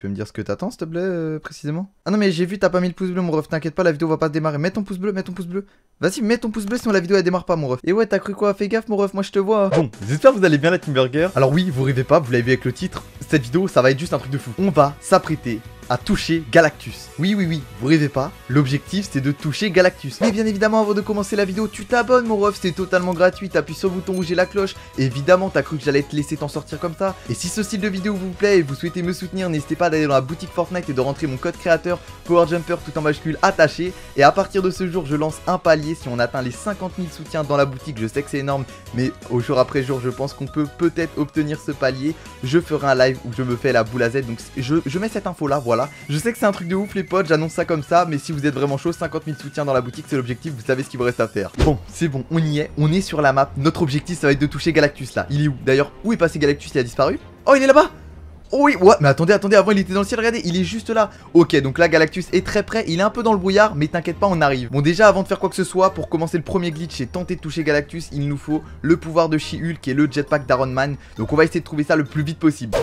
peux me dire ce que t'attends, s'il te plaît, précisément? Ah non, mais j'ai vu, t'as pas mis le pouce bleu, mon ref. T'inquiète pas, la vidéo va pas se démarrer. Mets ton pouce bleu, mets ton pouce bleu. Vas-y, mets ton pouce bleu, sinon la vidéo elle démarre pas, mon ref. Et ouais, t'as cru quoi? Fais gaffe, mon ref, moi je te vois. Bon, j'espère que vous allez bien, la Team Burger. Alors oui, vous rêvez pas, vous l'avez vu avec le titre. Cette vidéo, ça va être juste un truc de fou. On va s'apprêter à toucher Galactus. Oui, vous rêvez pas, l'objectif c'est de toucher Galactus. Mais bien évidemment, avant de commencer la vidéo, tu t'abonnes mon ref, c'est totalement gratuit, t'appuies sur le bouton rouge et la cloche. Évidemment, t'as cru que j'allais te laisser t'en sortir comme ça. Et si ce style de vidéo vous plaît et vous souhaitez me soutenir, n'hésitez pas d'aller dans la boutique Fortnite et de rentrer mon code créateur PowerJumper tout en majuscule attaché. Et à partir de ce jour, je lance un palier. Si on atteint les 50 000 soutiens dans la boutique, je sais que c'est énorme, mais au jour après jour, je pense qu'on peut peut-être obtenir ce palier. Je ferai un live où je me fais la boule à Z, donc je mets cette info là, voilà. Je sais que c'est un truc de ouf les potes, j'annonce ça comme ça, mais si vous êtes vraiment chaud, 50 000 soutiens dans la boutique, c'est l'objectif, vous savez ce qu'il vous reste à faire. Bon, c'est bon, on y est, on est sur la map. Notre objectif, ça va être de toucher Galactus là. Il est où? D'ailleurs, où est passé Galactus? Il a disparu? Oh, il est là-bas! Oh oui, ouais, mais attendez, avant il était dans le ciel, regardez, il est juste là. Ok, donc là Galactus est très près, il est un peu dans le brouillard, mais t'inquiète pas, on arrive. Bon, déjà avant de faire quoi que ce soit, pour commencer le premier glitch et tenter de toucher Galactus, il nous faut le pouvoir de She-Hulk et le jetpack d'Iron Man. Donc on va essayer de trouver ça le plus vite possible.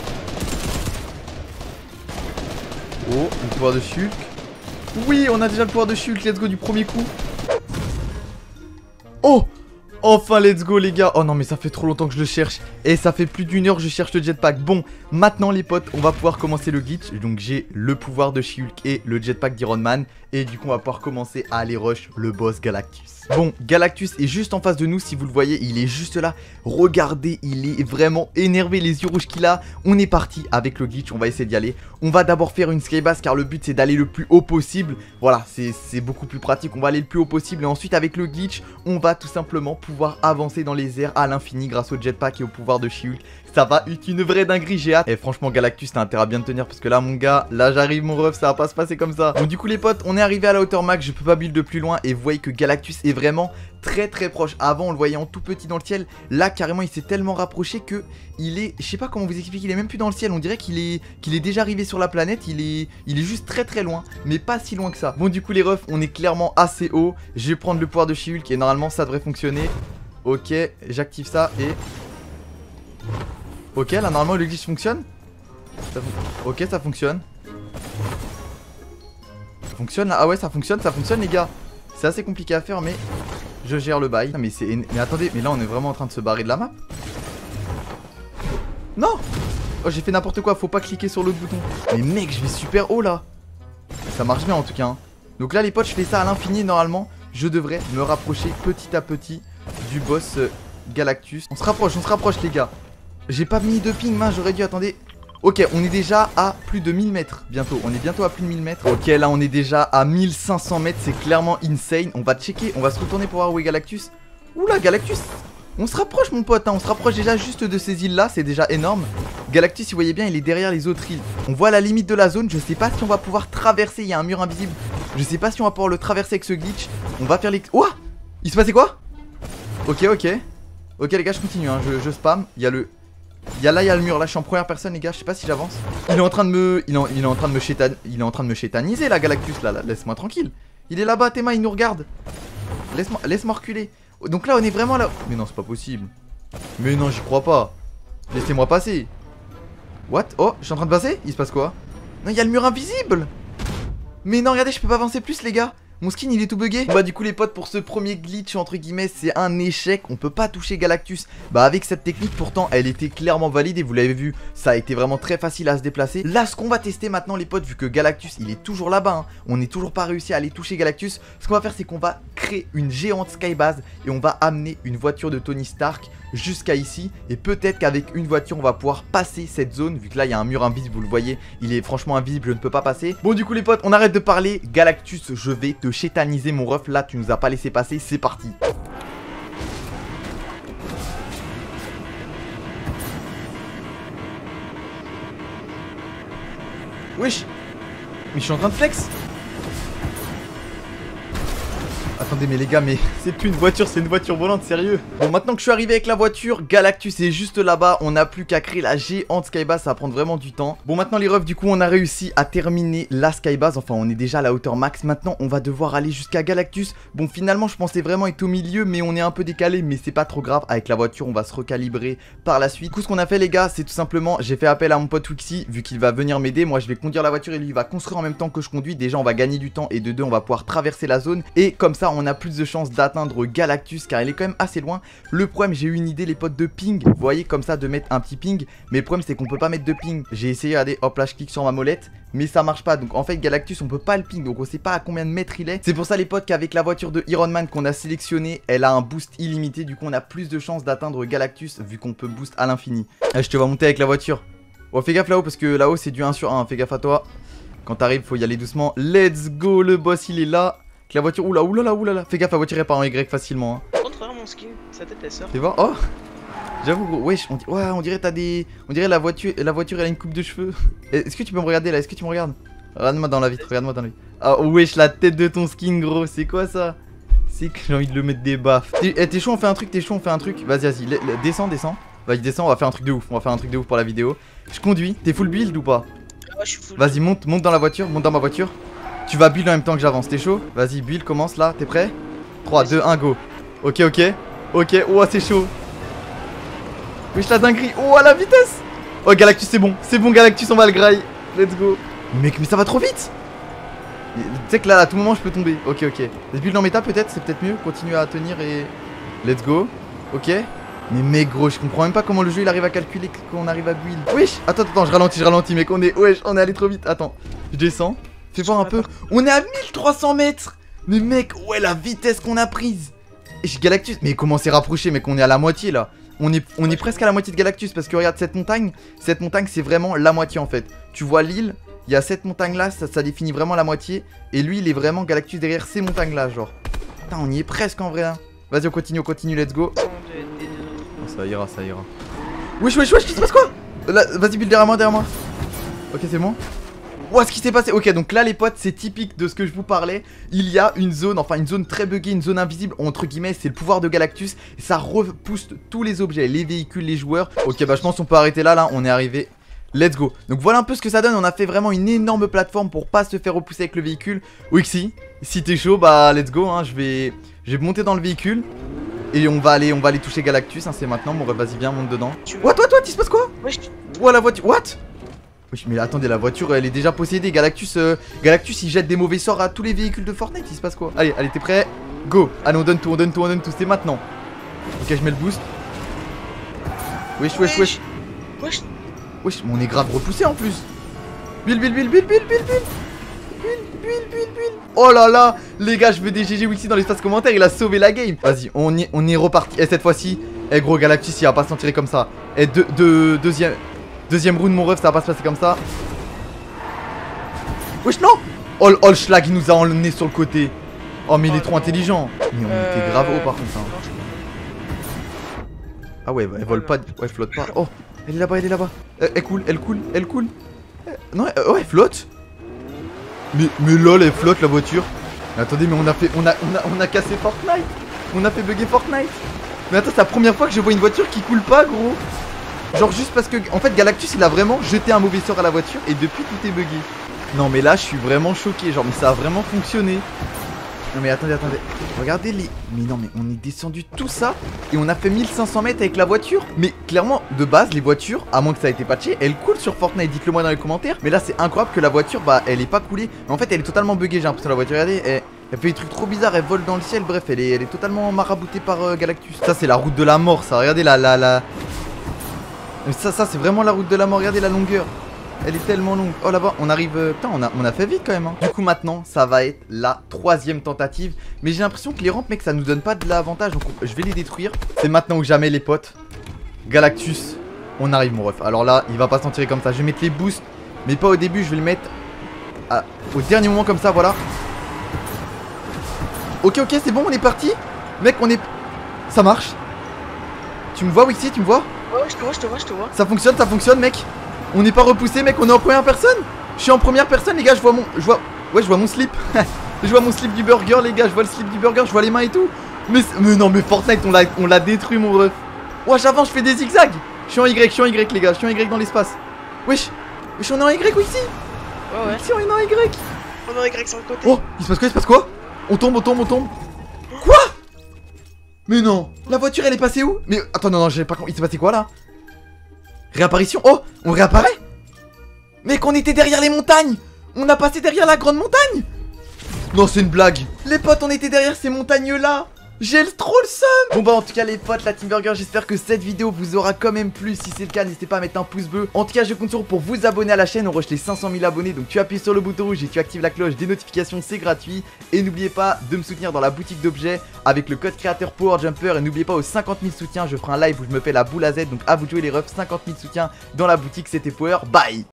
Oh, le pouvoir de She-Hulk. Oui, on a déjà le pouvoir de She-Hulk, let's go du premier coup. Oh! Enfin, let's go les gars. Oh non mais ça fait trop longtemps que je le cherche. Et ça fait plus d'1 heure que je cherche le jetpack. Bon, maintenant les potes, on va pouvoir commencer le glitch. Donc j'ai le pouvoir de She-Hulk et le jetpack d'Iron Man. Et du coup on va pouvoir commencer à aller rush le boss Galactus. Bon, Galactus est juste en face de nous, si vous le voyez, il est juste là. Regardez, il est vraiment énervé, les yeux rouges qu'il a. On est parti avec le glitch, on va essayer d'y aller. On va d'abord faire une skybase car le but c'est d'aller le plus haut possible. Voilà, c'est beaucoup plus pratique, on va aller le plus haut possible. Et ensuite avec le glitch, on va tout simplement pouvoir avancer dans les airs à l'infini grâce au jetpack et au pouvoir de She-Hulk. Ça va être une vraie dinguerie, j'ai hâte. Et franchement Galactus, t'as intérêt à bien te tenir parce que là mon gars, là j'arrive mon ref, ça va pas se passer comme ça. Bon du coup les potes, on est arrivé à la hauteur max, je peux pas build de plus loin. Et vous voyez que Galactus est vraiment très proche. Avant on le voyait en tout petit dans le ciel. Là carrément il s'est tellement rapproché que il est, je sais pas comment vous expliquer, il est même plus dans le ciel. On dirait qu'il est déjà arrivé sur la planète. Il est juste très loin, mais pas si loin que ça. Bon du coup les refs, on est clairement assez haut. Je vais prendre le pouvoir de She-Hulk et normalement ça devrait fonctionner. Ok, j'active ça et... Ok, là normalement le glitch fonctionne. Ok, ça fonctionne. Ça fonctionne là. Ah ouais, ça fonctionne les gars. C'est assez compliqué à faire mais je gère le bail. Mais attendez, mais là on est vraiment en train de se barrer de la map. Non. Oh, j'ai fait n'importe quoi, faut pas cliquer sur l'autre bouton. Mais mec, je vais super haut là. Ça marche bien en tout cas hein. Donc là les potes, je fais ça à l'infini normalement. Je devrais me rapprocher petit à petit du boss Galactus. On se rapproche les gars. J'ai pas mis de ping, mince, j'aurais dû, attendez. Ok, on est déjà à plus de 1000 mètres bientôt. On est bientôt à plus de 1000 mètres. Ok, là on est déjà à 1500 mètres. C'est clairement insane. On va checker, on va se retourner pour voir où est Galactus. Oula, Galactus. On se rapproche mon pote, hein. On se rapproche déjà juste de ces îles là. C'est déjà énorme. Galactus, si vous voyez bien, il est derrière les autres îles. On voit la limite de la zone. Je sais pas si on va pouvoir traverser. Il y a un mur invisible. Je sais pas si on va pouvoir le traverser avec ce glitch. On va faire les... Ouah. Il se passait quoi? Ok. Ok les gars, je continue, hein. Je spam. Il y a le... il y a le mur, là je suis en première personne les gars, je sais pas si j'avance. Il est en train de me... Il est en train de me chétaniser là Galactus là, laisse-moi tranquille. Il est là-bas, Théma, il nous regarde. Laisse-moi reculer. Donc là on est vraiment là. Mais non c'est pas possible. Mais non j'y crois pas. Laissez-moi passer. What? Oh, je suis en train de passer? Il se passe quoi? Non, il y a le mur invisible. Mais non, regardez, je peux pas avancer plus les gars. Mon skin il est tout bugué. Bah du coup les potes, pour ce premier glitch entre guillemets, c'est un échec. On peut pas toucher Galactus. Bah avec cette technique pourtant elle était clairement valide. Et vous l'avez vu, ça a été vraiment très facile à se déplacer. Là ce qu'on va tester maintenant les potes, vu que Galactus il est toujours là-bas, hein, on n'est toujours pas réussi à aller toucher Galactus. Ce qu'on va faire c'est qu'on va créer une géante skybase. Et on va amener une voiture de Tony Stark jusqu'à ici. Et peut-être qu'avec une voiture on va pouvoir passer cette zone. Vu que là il y a un mur invisible, vous le voyez, il est franchement invisible, je ne peux pas passer. Bon du coup les potes, on arrête de parler. Galactus, je vais te chétaniser mon ref. Là tu nous as pas laissé passer, c'est parti. Wesh. Mais je suis en train de flex. Attendez mais les gars, mais c'est plus une voiture, c'est une voiture volante, sérieux. Bon, maintenant que je suis arrivé avec la voiture, Galactus est juste là-bas. On n'a plus qu'à créer la géante Skybase, ça va prendre vraiment du temps. Bon, maintenant les refs, du coup on a réussi à terminer la Skybase. Enfin on est déjà à la hauteur max. Maintenant on va devoir aller jusqu'à Galactus. Bon, finalement je pensais vraiment être au milieu, mais on est un peu décalé. Mais c'est pas trop grave, avec la voiture on va se recalibrer par la suite. Du coup ce qu'on a fait les gars, c'est tout simplement, j'ai fait appel à mon pote Wixie, vu qu'il va venir m'aider. Moi je vais conduire la voiture et lui il va construire en même temps que je conduis. Déjà on va gagner du temps et de deux on va pouvoir traverser la zone. Et comme ça on a plus de chances d'atteindre Galactus, car il est quand même assez loin. Le problème, j'ai eu une idée les potes, de ping. Vous voyez, comme ça, de mettre un petit ping. Mais le problème c'est qu'on peut pas mettre de ping. J'ai essayé, regardez, hop là je clique sur ma molette, mais ça marche pas. Donc en fait Galactus on peut pas le ping, donc on sait pas à combien de mètres il est. C'est pour ça les potes qu'avec la voiture de Iron Man qu'on a sélectionnée, elle a un boost illimité. Du coup on a plus de chances d'atteindre Galactus, vu qu'on peut boost à l'infini. Je te vois monter avec la voiture. Oh fais gaffe là-haut, parce que là-haut c'est du 1 sur 1. Fais gaffe à toi. Quand t'arrives faut y aller doucement. Let's go, le boss il est là. La voiture, oulala. Fais gaffe, la voiture est pas en Y facilement. Hein. Contre mon skin, sa tête elle sort. Fais voir, oh. J'avoue gros, wesh, on dirait t'as des... On dirait la voiture elle a une coupe de cheveux. Est-ce que tu peux me regarder là? Est-ce que tu me regardes? Regarde-moi dans la vitre, regarde-moi dans la vitre. Ah wesh, la tête de ton skin gros, c'est quoi ça? C'est que j'ai envie de le mettre des baffes. T'es chaud, on fait un truc, Vas-y, descends. Vas-y, descends, on va faire un truc de ouf. Pour la vidéo. Je conduis, t'es full build ou pas? Ouais, je suis full. Vas-y, monte dans la voiture, monte dans ma voiture. Tu vas build en même temps que j'avance, t'es chaud? Vas-y, build, commence là, t'es prêt? 3, 2, 1, go. Ok, oh c'est chaud. Wesh la dinguerie, oh à la vitesse. Oh Galactus c'est bon Galactus, on va le graille. Let's go. Mec, mais ça va trop vite. Tu sais que là à tout moment je peux tomber. Ok. Laisse build en méta peut-être, c'est peut-être mieux. Continue à tenir et... Let's go. Ok. Mais mec gros, je comprends même pas comment le jeu il arrive à calculer qu'on arrive à build. Wesh, attends, je ralentis mec, on est allé trop vite. Attends, je descends. Fais voir un peu. On est à 1300 mètres. Mais mec, ouais la vitesse qu'on a prise. Et Galactus, mais comment s'est rapproché mec, on est à la moitié là. On est presque à la moitié de Galactus, parce que regarde cette montagne c'est vraiment la moitié en fait. Tu vois l'île, il y a cette montagne là, ça définit vraiment la moitié. Et lui il est vraiment Galactus derrière ces montagnes là genre. Putain on y est presque en vrai hein. Vas-y on continue, let's go. Oh, ça ira. Wesh, qu'est-ce qui se passe quoi? Vas-y build derrière moi. Ok c'est bon. Ouah, ce qui s'est passé. Ok, donc là les potes, c'est typique de ce que je vous parlais. Il y a une zone, enfin une zone très buggée, une zone invisible, entre guillemets, c'est le pouvoir de Galactus. Et ça repousse tous les objets, les véhicules, les joueurs. Ok, bah je pense qu'on peut arrêter là, on est arrivé. Let's go. Donc voilà un peu ce que ça donne. On a fait vraiment une énorme plateforme pour pas se faire repousser avec le véhicule. Wixie, si t'es chaud, bah let's go hein. Je vais monter dans le véhicule. Et on va aller toucher Galactus, hein, c'est maintenant. Bon, vas-y, viens, monte dedans. What, il se passe quoi? Ouah, la voiture, what? Oui, mais attendez, la voiture elle est déjà possédée. Galactus il jette des mauvais sorts à tous les véhicules de Fortnite. Il se passe quoi? Allez, t'es prêt? Go. Allez, on donne tout, c'est maintenant. Ok, je mets le boost. Wesh. Wesh, mais on est grave repoussé en plus. Build. Oh là là, les gars, je veux des GG Wixie dans l'espace commentaire. Il a sauvé la game. Vas-y, on est reparti. Et cette fois-ci, gros, Galactus il va pas s'en tirer comme ça. Et deuxième round mon ref, ça va pas se passer comme ça. Wesh non. Oh le schlag il nous a emmené sur le côté. Oh mais il est trop intelligent. Mais on était grave haut par contre hein. Ah ouais elle vole pas, ouais elle flotte pas. Oh elle est là-bas. Elle coule. Non ouais elle flotte. Mais lol elle flotte la voiture. Mais attendez mais on a cassé Fortnite. On a fait bugger Fortnite. Mais attends c'est la première fois que je vois une voiture qui coule pas gros. Genre juste parce que en fait Galactus il a vraiment jeté un mauvais sort à la voiture et depuis tout est bugué. Non mais là je suis vraiment choqué, genre mais ça a vraiment fonctionné. Non mais attendez, regardez les... Mais non mais on est descendu tout ça et on a fait 1500 mètres avec la voiture. Mais clairement de base les voitures, à moins que ça ait été patché, elles coulent sur Fortnite, dites-le moi dans les commentaires. Mais là c'est incroyable que la voiture bah elle est pas coulée. Mais en fait elle est totalement buggée, j'ai l'impression la voiture, regardez, elle fait des trucs trop bizarres, elle vole dans le ciel, bref elle est totalement maraboutée par Galactus. Ça c'est la route de la mort ça, regardez la... Ça c'est vraiment la route de la mort, regardez la longueur. Elle est tellement longue. Oh là-bas on arrive, putain on a fait vite quand même hein. Du coup maintenant ça va être la 3e tentative. Mais j'ai l'impression que les rampes mec ça nous donne pas de l'avantage. Donc je vais les détruire. C'est maintenant ou jamais les potes. Galactus, on arrive mon ref. Alors là il va pas s'en tirer comme ça. Je vais mettre les boosts, mais pas au début, je vais le mettre au dernier moment comme ça, voilà. Ok c'est bon, on est parti. Mec ça marche. Tu me vois Wixie, tu me vois? Ouais, je te vois. Ça fonctionne mec. On n'est pas repoussé mec, on est en première personne. Je suis en première personne les gars, je vois mon slip. Je vois mon slip du burger, les gars. Je vois le slip du burger, je vois les mains et tout. Mais non, mais Fortnite, on l'a détruit, mon ref. Ouais, j'avance, je fais des zigzags. Je suis en Y, les gars. Je suis en Y dans l'espace. Wesh. Wesh, on est en Y ou ici? Ouais. Ici, on est en Y. On est en Y sur le côté. Oh, il se passe quoi? On tombe. Quoi? Mais non. La voiture, elle est passée où? Mais attends, non, j'ai pas compris. Il s'est passé quoi là? Réapparition. Oh, on réapparaît? Mec, on était derrière les montagnes. On a passé derrière la grande montagne. Non, c'est une blague. Les potes, on était derrière ces montagnes là. J'ai trop le seum. Bon bah en tout cas les potes, la Team Burger, j'espère que cette vidéo vous aura quand même plu. Si c'est le cas, n'hésitez pas à mettre un pouce bleu. En tout cas je compte sur vous pour vous abonner à la chaîne. On rush les 500 000 abonnés. Donc tu appuies sur le bouton rouge et tu actives la cloche des notifications, c'est gratuit. Et n'oubliez pas de me soutenir dans la boutique d'objets avec le code créateur PowerJumper. Et n'oubliez pas aux 50 000 soutiens, je ferai un live où je me fais la boule à Z. Donc à vous de jouer les refs, 50 000 soutiens dans la boutique, c'était Power, bye.